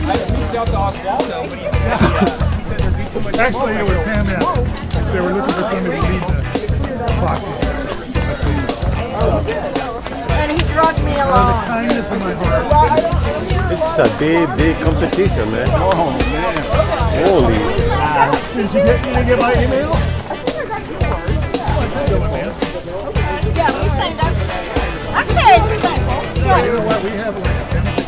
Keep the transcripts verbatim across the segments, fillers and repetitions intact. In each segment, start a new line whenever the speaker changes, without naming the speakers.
reached out to Oswaldo, but he said, uh, he said there'd be too much.
Actually, it was him, yeah. They were looking for somebody to lead the Foxy.
And he drugged me along.
The kindness in my heart.
This is a big, big competition, man.
Oh, man.
Holy.
Uh, did you get, you didn't get my email?
Yeah, we signed up. Okay.
Yeah, you know what? We have like a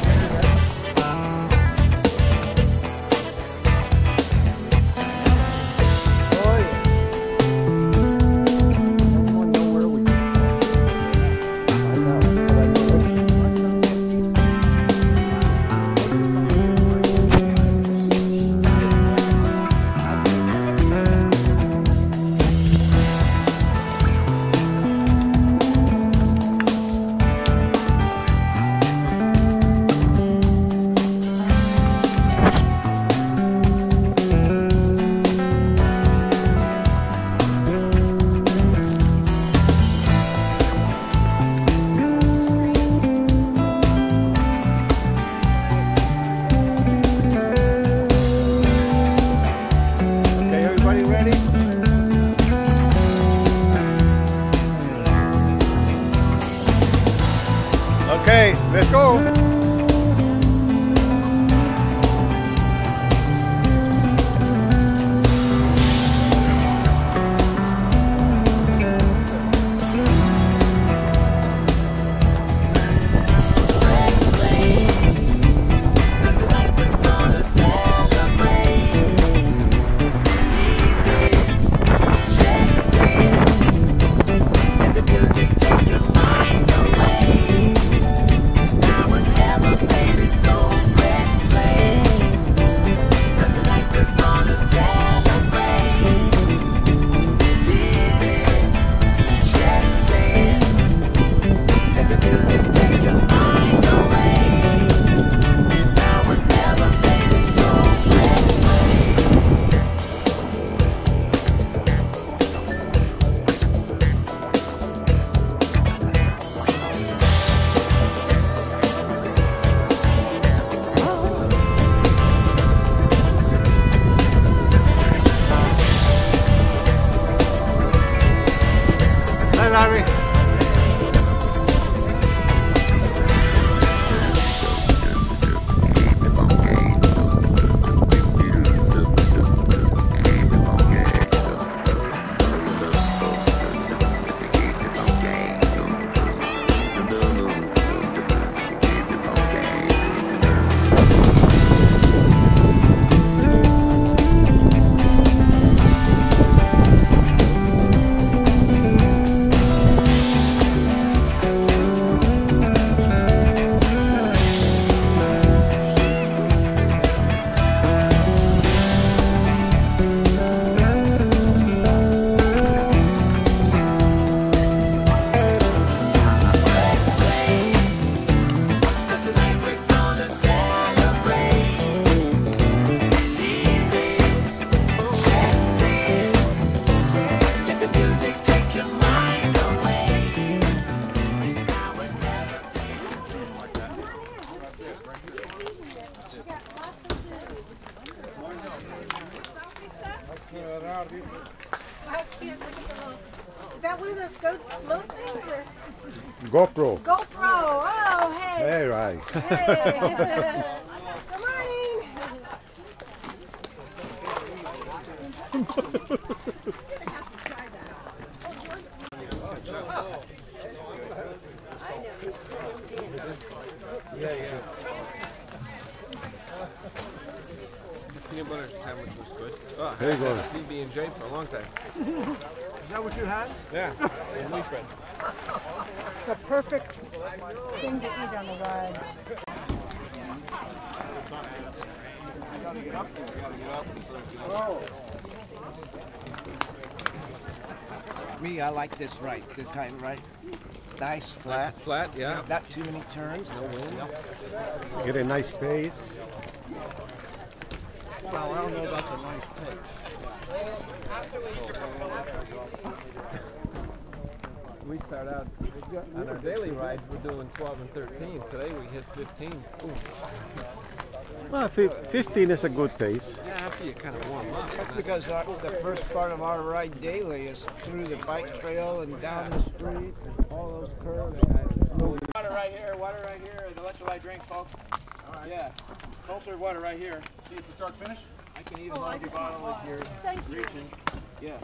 Okay, let's go. Larry.
Is that one of those go float things? Or?
GoPro.
GoPro. Oh, hey.
Hey, right.
Hey. Good morning.
Yeah, yeah. The peanut butter sandwich was good. Oh,
There you go.
P B and J for a long time.
Is that what you had?
Yeah, and wheat bread.
The perfect thing to eat on the ride.
Me, I like this right. This kind right. Nice, flat.
Nice flat, yeah.
Not too many turns.
No wind.
Get a nice pace.
Well, I don't know about the nice pace.
We start out on our daily rides, we're doing twelve and thirteen. Today we hit fifteen. Ooh.
Well, fif- fifteen is a good pace.
Yeah, after you kind of warm up. That's because our, the first part of our ride daily is through the bike trail and down the street and all those curves.
Water right here, water right here, the electrolyte drink, folks. All right. Yeah, filtered water right here. See if the start finish? I can even hold your bottle if you're reaching. Yeah.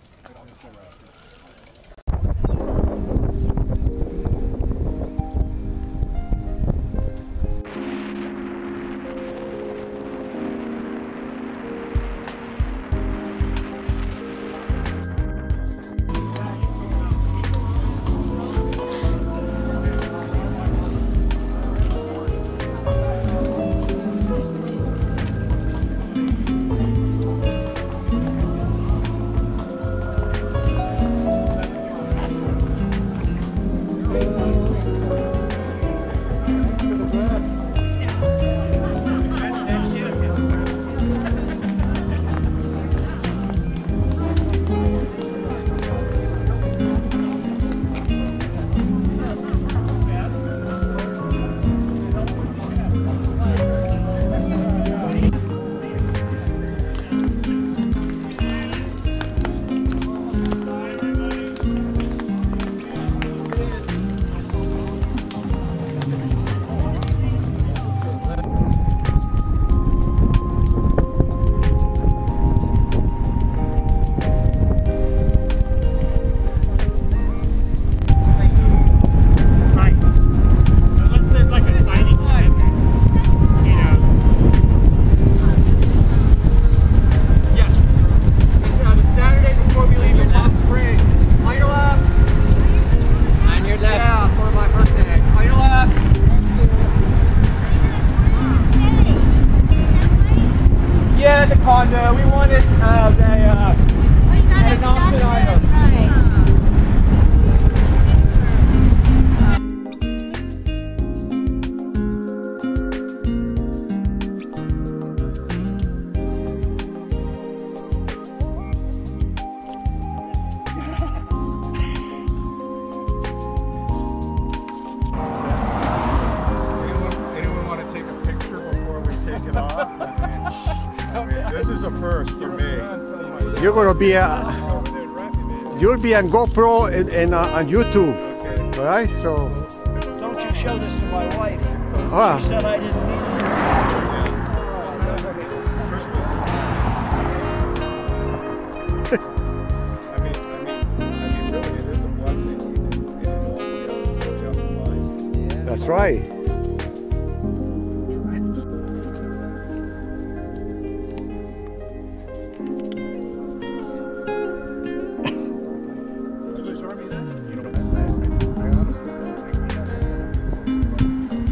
Condo. We wanted uh, the uh, an option item.
Anyone want to take a picture before we take it off? I mean, this is a first for me.
You're gonna be a, you'll be on GoPro and, and uh, on YouTube,
Okay.
all right? So,
Don't you show this to my wife.
ah,
She said I didn't need
Christmas is. I mean, I mean, I mean, really, it is a blessing. It is all the way up the line.
it.
that's right.
Swiss Army then? You know, I, I, I honestly don't think we have.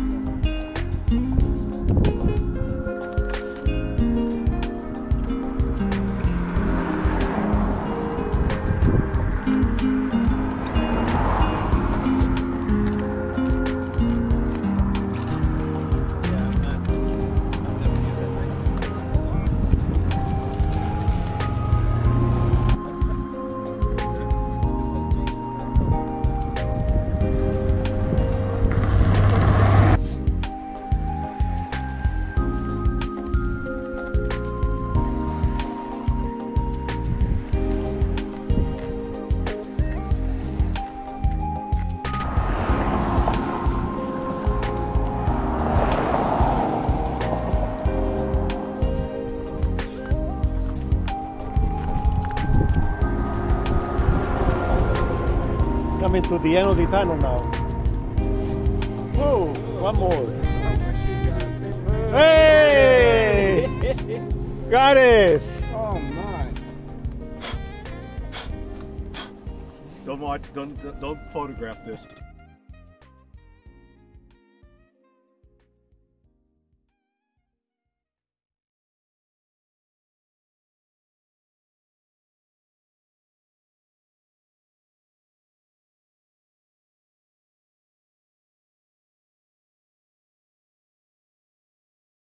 Coming to the end of the tunnel now. Oh, one more. Hey! Got it!
Oh my.
Don't watch. Don't don't photograph this.